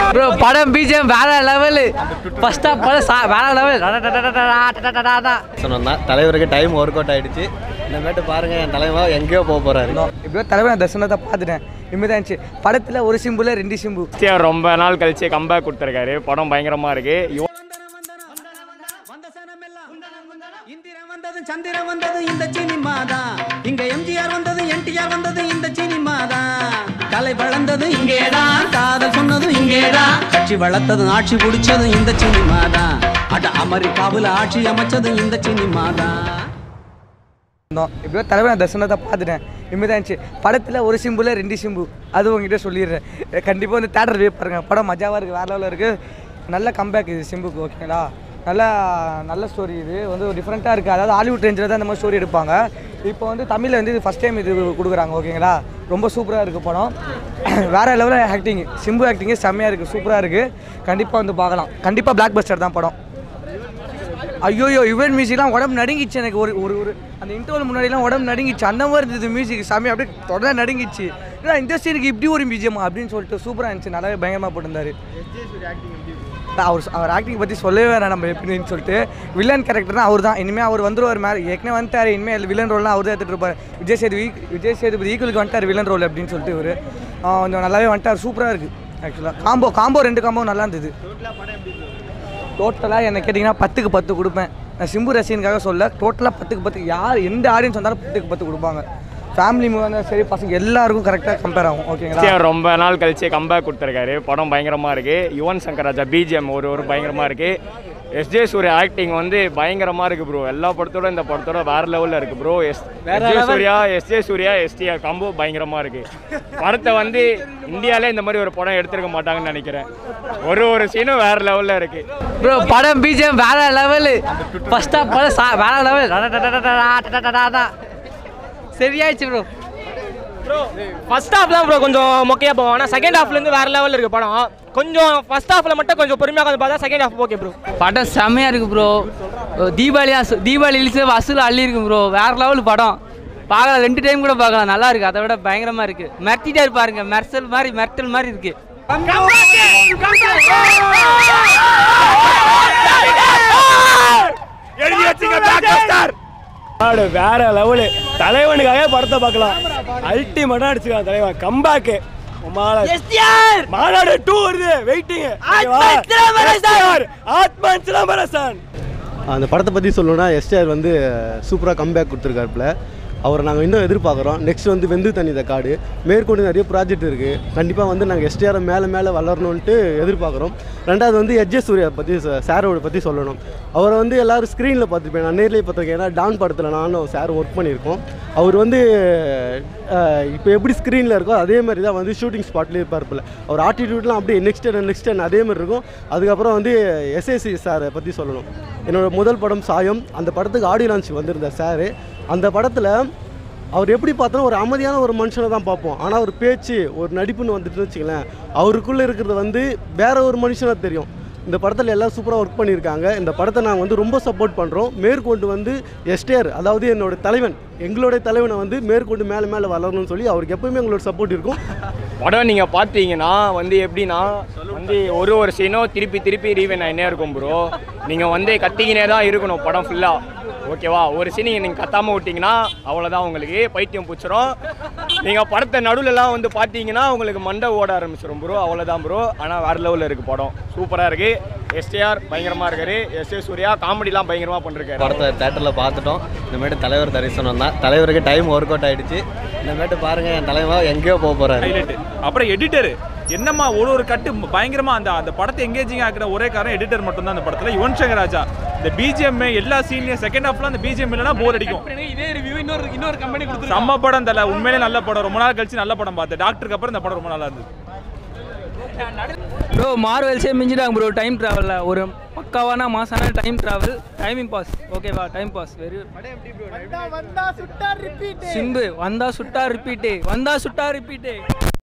Bro படம் BGM வேற level. First of படம் வேற லெவல். சொன்னா தலைவருக்கு டைம் ஒர்க் அவுட் ஆயிடுச்சு. இந்த மேட்டு பாருங்க, என் தலைவர் எங்கேயோ போக போறாரு. இப்போ தலைவர் தர்சனத்தை பார்த்துட்டேன். இனிமேதான் இருந்துச்சு படத்தில் ஒரு சிம்புல 2 சிம்பு. ரொம்ப நாள் கழிச்சு கம்பேக் கொடுத்துருக்காரு. படம் பயங்கரமா இருக்கு. சந்திரன் வந்தது இந்த சினிமாதா, இங்க எம்ஜிஆர் வந்தது என்டிஆர் வந்தது இந்த சினிமாதா, கலை வளர்ந்தது இங்கேதான், காதல் சொன்னது இங்கேதான், கட்சி வளர்த்தது ஆட்சி பிடிச்சது இந்த சினிமாதா, அட அமெரிக்காவில் ஆட்சி அமைச்சது இந்த சினிமாதா. இப்போ தலைவர் தர்சனத்தை பார்த்துட்டேன். இனிமேதான் இருந்துச்சு படத்தில் ஒரு சிம்புல 2 சிம்பு. அது உங்ககிட்ட சொல்லிடுறேன். கண்டிப்பாக வந்து தேட்டர் போய் பாருங்க. படம் மஜாவாக இருக்குது, வேறு லெவலில் இருக்குது. நல்ல கம்பேக் இது சிம்புக்கு. ஓகேங்களா, நல்ல ஸ்டோரி. இது வந்து டிஃப்ரெண்ட்டாக இருக்குது. அதாவது ஹாலிவுட் ரேஞ்சில் தான் இந்த மாதிரி ஸ்டோரி எடுப்பாங்க. இப்போ வந்து தமிழில் வந்து இது ஃபஸ்ட் டைம் இது கொடுக்குறாங்க. ஓகேங்களா, ரொம்ப சூப்பராக இருக்குது படம். வேறு லெவலில் ஆக்டிங், சிம்பு ஆக்டிங்கு செம்மையாக இருக்குது, சூப்பராக இருக்குது. கண்டிப்பாக வந்து பார்க்கலாம். கண்டிப்பாக பிளாக் பஸ்டர் தான் படம். ஐயோயோ, யுவன் மியூசிக்லாம் உடம்பு நடுங்கிச்சு எனக்கு. ஒரு ஒரு அந்த இன்டர்வல் முன்னாடிலாம் உடம்பு நடுங்கிச்சு. அந்த மாதிரி இருந்தது மியூசிக். செம்மையாக அப்படியே தொடர்ந்து நடுங்கிச்சு. ஏன்னா இந்த சீனுக்கு இப்படி ஒரு மியூசியமா அப்படின்னு சொல்லிட்டு சூப்பராக இருந்துச்சு. நல்லாவே பயங்கரமாக போட்டிருந்தாரு. அவர் ஆக்டிங் பற்றி சொல்லவே வேணாம் நம்ம எப்படின்னு சொல்லிட்டு. வில்லன் கேரக்டர் தான் அவர் தான். இனிமேல் அவர் வந்துடுவார். ஏற்கனவே வந்துட்டார். இனிமேல் வில்லன் ரோல்லாம் அவர் தான் எடுத்துகிட்டு இருப்பார். விஜய் சேதுபதி ஈக்குவலுக்கு வந்துட்டார் வில்லன் ரோல் அப்படின்னு சொல்லிட்டு. இவர் கொஞ்சம் நல்லாவே வந்துட்டார். சூப்பராக இருக்குது. ஆக்சுவலாக காம்போ 2 காம்போ நல்லா இருந்தது. டோட்டலாக என்ன கேட்டிங்கன்னா 10க்கு 10 கொடுப்பேன். நான் சிம்பு ரசிகனுக்காக சொல்ல. டோட்டலாக 10க்கு 10. யார் எந்த ஆடியன்ஸ் வந்தாலும் 10க்கு 10 கொடுப்பாங்க. ஃபேமிலி மூவி வந்தால் சரி, பசங்க எல்லாருக்கும் கரெக்டாக கம்பேர் ஆகும். ஓகேங்களா, ரொம்ப நாள் கழிச்சு கம்பேக் கொடுத்துருக்காரு. படம் பயங்கரமாக இருக்குது. யுவன் சங்கர் ராஜா பிஜிஎம் ஒரு பயங்கரமாக இருக்குது. எஸ்ஜே சூர்யா ஆக்டிங் வந்து பயங்கரமாக இருக்குது ப்ரோ. எல்லா படத்தோட இந்த படத்தோட வேறு லெவலில் இருக்குது bro. SJ Suryah STR combo பயங்கரமாக இருக்குது. படத்தை வந்து இந்தியாவிலே இந்த மாதிரி ஒரு படம் எடுத்துருக்க மாட்டாங்கன்னு நினைக்கிறேன். ஒரு சீனும் வேறு லெவலில் இருக்குது ப்ரோ. படம் பிஜிஎம் வேற லெவல். ஃபர்ஸ்ட் ஆஃப் படம் வேற லெவல். சரியாயிடுச்சு ப்ரோ. ஃபர்ஸ்ட் ஹாஃப் தான் ப்ரோ கொஞ்சம் மொக்கையாக போவோம். ஆனால் செகண்ட் ஹாஃப்லேருந்து வேறு லெவலில் இருக்குது படம். கொஞ்சம் ஃபர்ஸ்ட் ஹாஃபில் மட்டும் கொஞ்சம் பொறுமையாக கொஞ்சம் பார்த்தா செகண்ட் ஹாஃப் ஓகே ப்ரோ. படம் செம்மையாக இருக்குது ப்ரோ. தீபாவளி வசூல் அள்ளி இருக்கு ப்ரோ. வேறு லெவல் படம். பார்க்கலாம், 2 டைம் கூட பார்க்கலாம். நல்லா இருக்குது. அதை விட பயங்கரமாக இருக்குது. மிரட்டிட்டே இருப்பாருங்க. மிரட்டல் மாதிரி இருக்குது. வேற லெவலு. தலைவனுக்காக படத்தை பார்க்கலாம். அல்டிமேட்டா அடிச்சுக்கலாம் தலைவன். கம்பேக்கு மாநாடு 2 வருது. வெயிட்டிங். அந்த படத்தை பற்றி சொல்லணும்னா எஸ்டிஆர் வந்து சூப்பராக கம்பேக் கொடுத்துருக்காருல. அவரை நாங்கள் இன்னும் எதிர்பார்க்குறோம். நெக்ஸ்ட் வந்து வெந்து தண்ணி இந்த காடு மேற்கொண்டு நிறைய ப்ராஜெக்ட் இருக்குது. கண்டிப்பாக வந்து நாங்கள் எஸ்டிஆரை மேலே வளரணுன்ட்டு எதிர்பார்க்குறோம். ரெண்டாவது வந்து எஸ்ஜே சூர்யா பற்றி சாரோட பற்றி சொல்லணும். அவரை வந்து எல்லோரும் ஸ்க்ரீனில் பார்த்துருப்பேன். நான் நேர்லேயே பார்த்துருக்கேன். ஏன்னா டான் படத்தில் நானும் சாரும் ஒர்க் பண்ணியிருக்கோம். அவர் வந்து இப்போ எப்படி ஸ்க்ரீனில் இருக்கோ அதே மாதிரி தான் வந்து ஷூட்டிங் ஸ்பாட்லேயே இருப்பார்ப்பில்ல. அவர் ஆட்டிடியூட்லாம் அப்படியே நெக்ஸ்ட் டன் அதே மாதிரி இருக்கும். அதுக்கப்புறம் வந்து எஸ்ஏசி சாரை பற்றி சொல்லணும். என்னோடய முதல் படம் சாயம். அந்த படத்துக்கு ஆடியோ லான்ச் வந்திருந்தார் சார். அந்த படத்தில் அவர் எப்படி பார்த்தாலும் ஒரு அமைதியான ஒரு மனுஷனை தான் பார்ப்போம். ஆனால் ஒரு பேச்சு ஒரு நடிப்புன்னு வந்துட்டு வச்சுங்களேன், அவருக்குள்ளே இருக்கிறது வந்து வேற ஒரு மனுஷனாக தெரியும். இந்த படத்தில் எல்லாம் சூப்பராக ஒர்க் பண்ணியிருக்காங்க. இந்த படத்தை நாங்கள் வந்து ரொம்ப சப்போர்ட் பண்ணுறோம். மேற்கொண்டு வந்து எஸ்டிஆர் அதாவது என்னோடய தலைவன், எங்களுடைய தலைவனை வந்து மேற்கொண்டு மேலே வளரணும்னு சொல்லி அவருக்கு எப்போயுமே எங்களோட சப்போர்ட் இருக்கும். படம் நீங்கள் பார்த்தீங்கன்னா வந்து எப்படின்னா வந்து ஒரு சீனும் திருப்பி ரீவன் ஆகினே இருக்கும் ப்ரோ. நீங்கள் வந்து கத்திக்கினே தான் இருக்கணும் படம் ஃபுல்லாக. ஓகேவா, ஒரு சீன் நீங்கள் கத்தாமல் விட்டிங்கன்னா அவ்வளோதான், உங்களுக்கு பைத்தியம் பிடிச்சிரும். நீங்கள் படத்தை நடுவில்லாம் வந்து பார்த்தீங்கன்னா உங்களுக்கு மண்டை ஓட ஆரம்பிச்சிடும் ப்ரோ. அவ்வளோதான் ப்ரோ. ஆனால் வேறு லெவலில் இருக்குது படம். சூப்பராக இருக்குது. எஸ்டிஆர் பயங்கரமாக இருக்காரு. எஸ்ஏ சூர்யா காமெடிலாம் பயங்கரமாக பண்ணிருக்காரு. படத்தை தேட்டரில் பார்த்துட்டோம். இந்தமாரி தலைவர் தரிசனம் தான். தலைவருக்கு டைம் ஒர்க் அவுட் ஆகிடுச்சு. இந்தமாரி பாருங்கள், என் தலைவர் எங்கேயோ போக போகிறாரு. அப்புறம் எடிட்டரு என்னம்மா ஒரு கட்டு பயங்கரமாக அந்த படத்தை எங்கேஜிங் ஆக்கின ஒரே காரணம் எடிட்டர் மட்டும்தான். அந்த படத்தில் யுவன் சங்கர் ராஜா இந்த பிஜிஎம் எல்லா சீன்லையும் செகண்ட் ஹாஃப்ல அந்த பிஜிஎம் இல்லைனா போர் அடிக்கும். இதே ரிவ்யூ இன்னொரு கம்பெனி கொடுத்து செம்ம படம் தல. உண்மையிலே நல்ல படம். ரொம்ப நாள் கழிச்சு நல்ல படம் பார்த்தேன். டாக்டருக்கு அப்புறம் இந்த படம் ரொம்ப நல்லா இருந்தது ப்ரோ. மார்வெல்ஸே மிஞ்சிட்டாங்க ப்ரோ டைம் ட்ராவலில். ஒரு பக்காவான மாசான டைம் ட்ராவல், டைமிங் பாஸ். ஓகேவா, டைம் பாஸ். வெரி சிம்பு வந்தா சுட்டா ரிப்பீட்டு.